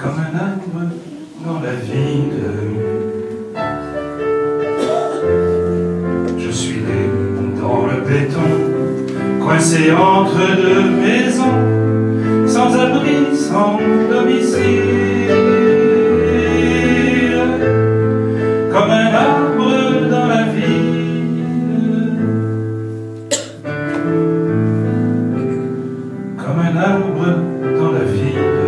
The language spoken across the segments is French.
comme un arbre dans la ville. Je suis né dans le béton, coincé entre deux maisons, sans abri, sans domicile, comme un arbre dans la ville, comme un arbre dans la ville.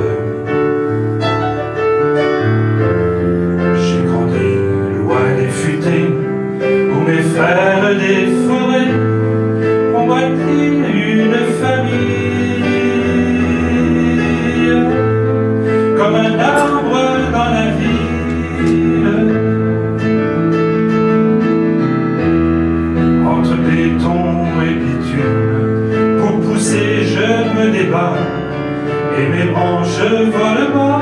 J'ai grandi loin des futaies, où mes frères des forêts ont bâti une famille, comme un arbre dans la ville. Entre béton et bitume, pour pousser je me débat, et mes branches volent bas.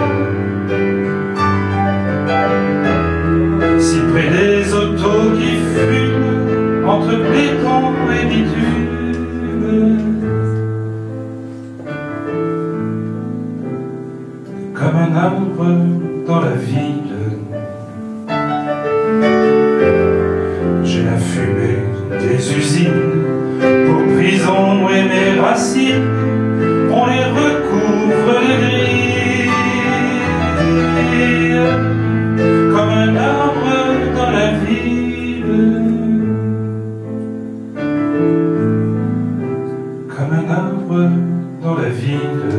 Si près des autos qui fument, entre béton et bitume, comme un arbre dans la ville. J'ai la fumée des usines pour prison et mes racines, on les recouvre de gris, comme un arbre dans la ville, comme un arbre dans la ville.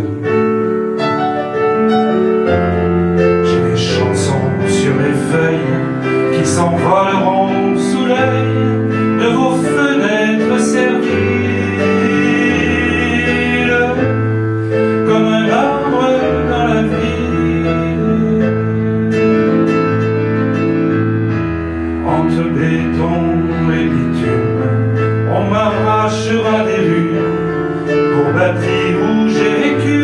J'ai des chansons sur les feuilles qui s'envoleront sous l'œil de vos fenêtres serviles, comme un arbre dans la ville. Entre béton et bitume, on m'arrachera des rues pour bâtir où j'ai vécu,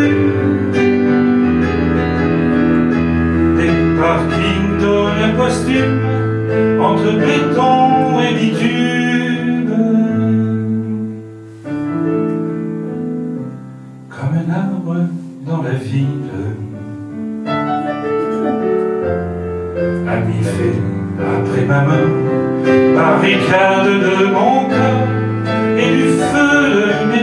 des parkings de costume, entre béton et bitume, comme un arbre dans la ville. Ami fait après ma mort, barricade de mon corps et du feu de mes